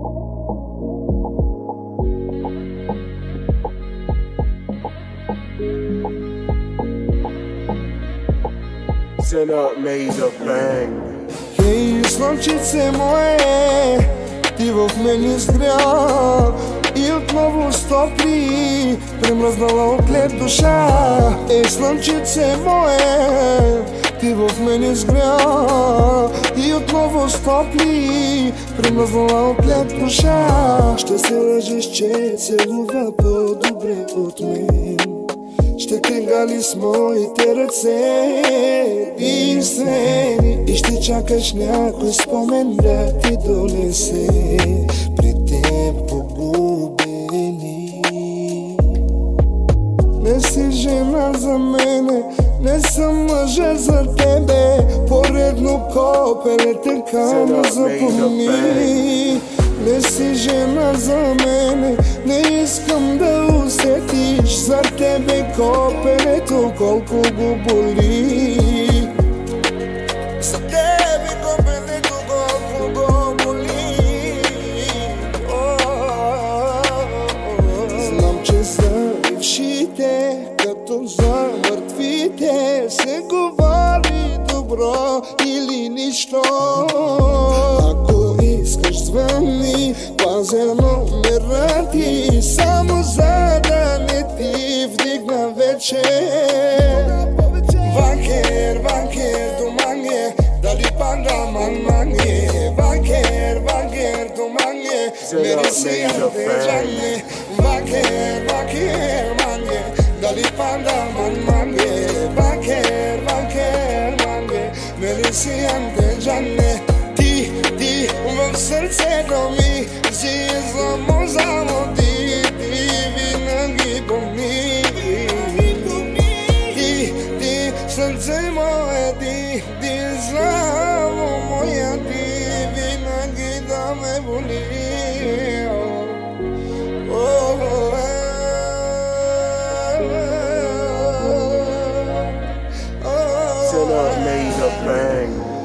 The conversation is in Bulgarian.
Хей, слънчице мое, ти в мен изгря и отново стопли премръзнала от лед душа. Ей, слънчице мое, ти в мен изгря и отново стопли премръзнала от лед душа. Ще се лъжиш, че целува по-добре от мен. Ще те гали с моите ръце единствени и ще чакаш някой спомен да ти донесе при теб погубени. Не си жена за мене, не съм мъжа за тебе, поредно копеле, така не запомни. Не си жена за мене, не искам да усетиш за тебе копелето колко го боли. За тебе копелето колко го боли. Знам, че за бившите, като за мъртвите, се говори добро или нищо. Искаш звънни, пазя номера ти, само за да не ти вдигна вече. Вакер, вакер, доманге, дали панда манманге. Вакер, вакер, доманге, Мерси антежанге. Вакер, вакер, манге, дали панда манманге. Вакер, вакер, манге, Мерси антежанге. Ти в сърцето ми си само ти винаги помни. Ти сърце мое, ти само моя, ти винаги да ме боли. Till I made a bang.